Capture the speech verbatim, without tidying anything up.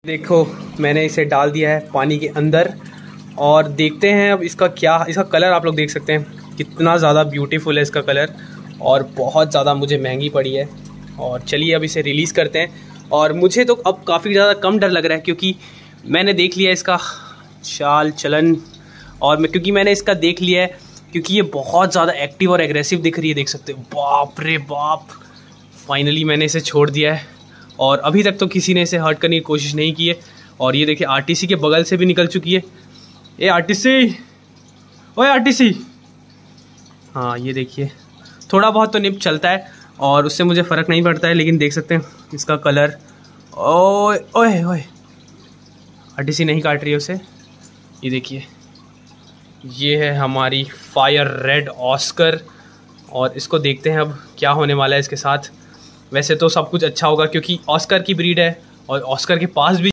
देखो मैंने इसे डाल दिया है पानी के अंदर और देखते हैं अब इसका क्या, इसका कलर आप लोग देख सकते हैं कितना ज़्यादा ब्यूटीफुल है इसका कलर और बहुत ज़्यादा मुझे महंगी पड़ी है। और चलिए अब इसे रिलीज़ करते हैं। और मुझे तो अब काफ़ी ज़्यादा कम डर लग रहा है क्योंकि मैंने देख लिया इसका चाल चलन और मैं क्योंकि मैंने इसका देख लिया है क्योंकि ये बहुत ज़्यादा एक्टिव और एग्रेसिव दिख रही है, देख सकते हो। बाप रे बाप, फाइनली मैंने इसे छोड़ दिया है और अभी तक तो किसी ने इसे हर्ट करने की कोशिश नहीं की है। और ये देखिए आरटीसी के बगल से भी निकल चुकी है। ए आरटीसी, ओए आरटीसी, हाँ ये देखिए थोड़ा बहुत तो निप चलता है और उससे मुझे फ़र्क नहीं पड़ता है, लेकिन देख सकते हैं इसका कलर। ओए ओए ओए, आरटीसी नहीं काट रही है उसे। ये देखिए ये है हमारी फायर रेड ऑस्कर और इसको देखते हैं अब क्या होने वाला है इसके साथ। वैसे तो सब कुछ अच्छा होगा क्योंकि ऑस्कर की ब्रीड है और ऑस्कर के पास भी